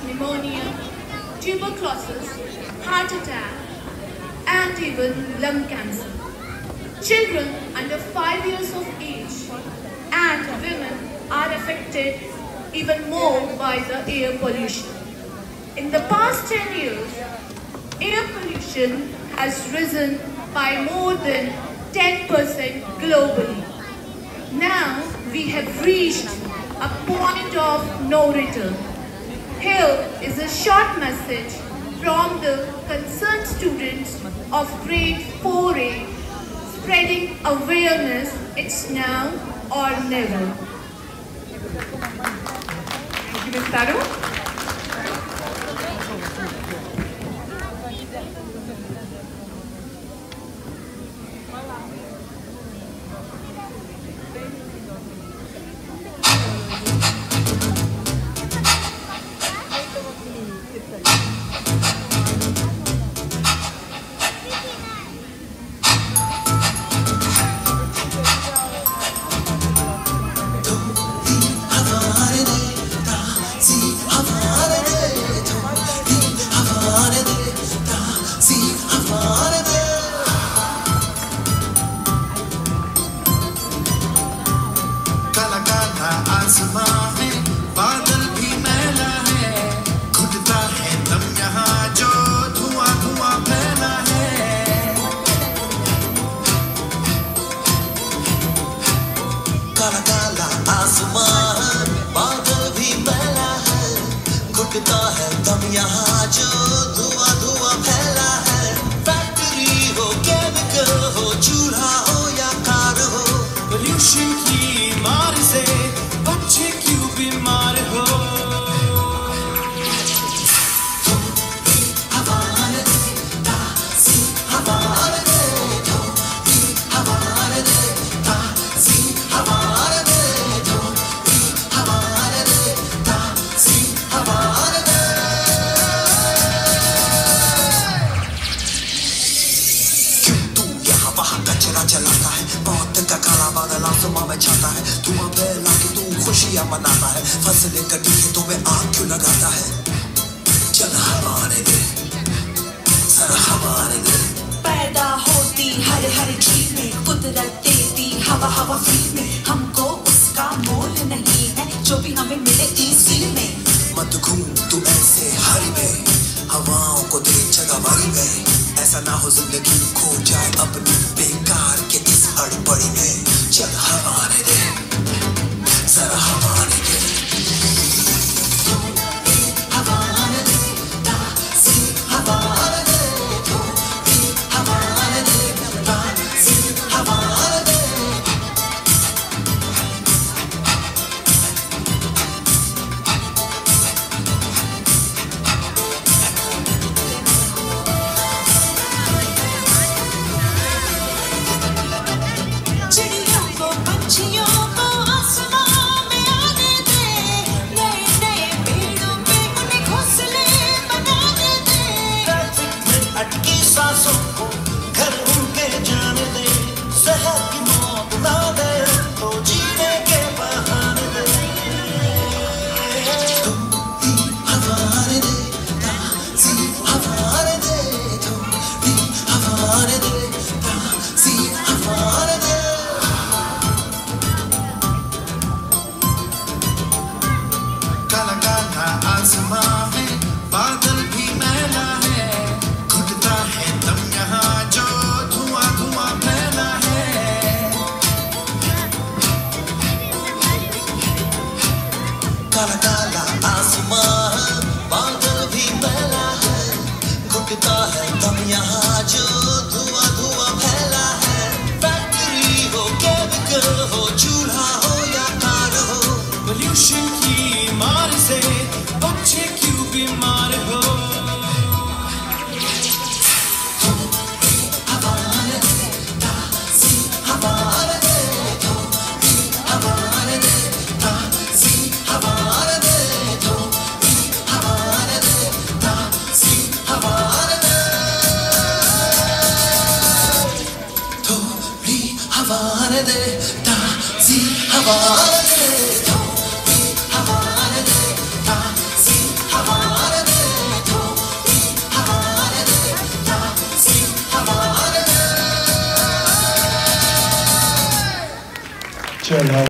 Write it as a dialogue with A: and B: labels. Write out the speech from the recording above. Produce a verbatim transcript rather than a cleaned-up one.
A: pneumonia, tuberculosis, heart attack, and even lung cancer. Children under five years of age and women are affected even more by the air pollution. In the past ten years, air pollution has risen by more than ten percent globally. Now we have reached a point of no return. Here is a short message from the concerned students of grade four A, spreading awareness. It's now or never.
B: Thank you, Miz Taru.
C: बादल भी मैला है, घुटता है दम यहाँ जो धुआं धुआं फैला है। काला काला आसमान, बादल भी मैला है, घुटता है दम यहाँ जो धुआं धुआं फैला है। फैक्ट्री हो, केमिकल हो, चूल्हा हो या कार हो, पोल्यूशन की मार से बच्चे क्यों बीमार हो। तुम भी हमारे दे, ताज़ी हमारे दे, तुम भी हमारे दे, ताज़ी हमारे दे, तुम भी हमारे दे, ताज़ी हमारे दे। क्यों तू यहाँ वहाँ कचरा जलाता है, मौत का काला बादल आसमां में छाता है, धुआं फैला के तू खुशियां मनाता है, फसलें कटी खेतों में आग क्यों लगाता है। चल हमारे दे, जरा हमारे दे।
D: पैदा होती हर हर चीज में कुदरत देती हवा हवा फ्री में, हमको उसका मोल नहीं है जो भी हमें मिले इसी में।
C: मत घूम तू ऐसे हरी में, हवाओं को दे जगह भरी में, ऐसा ना हो जिंदगी खो जाए अपनी बेकार के इस हड़बड़ी में। चल हमारे दे, जरा हमारे दे। तुम भी हमारे दे, ताज़ी हमारे दे, तुम भी हमारे दे, ताज़ी हमारे दे।
D: चिड़ियों को, पंछियों को आसमां में आने दे, नए नए पेड़ों पे उन्हें घोंसले बनाने दे।
C: ट्रैफिक में अटकी सांसों को घर उनके जाने दे, शहर की मौत ना दे तो जीने के बहाने दे। तुम भी हमारे दे, ताज़ी हमारे दे, तुम भी हमारे दे, ताज़ी हमारे दे। काला काला आसमां है, बादल भी मैला है, घुटता है दम यहाँ जो धुआं धुआं फैला है। काला काला आसमां, बादल भी मैला है, घुटता है दम यहाँ जो धुआं धुआं फैला है। फैक्ट्री हो, केमिकल हो, चूल्हा हो या कार हो, पोल्यूशन की मार से बच्चे क्यों बीमार हो। तुम भी हमारे दे, ताज़ी हमारे दे, तुम भी हमारे दे, ताज़ी हमारे दे, तुम भी हमारे दे, ताज़ी हमारे दे। तुम भी हमारे दे, ताज़ी हमारे दे, तुम भी हमारे दे, ताज़ी हमारे
E: चल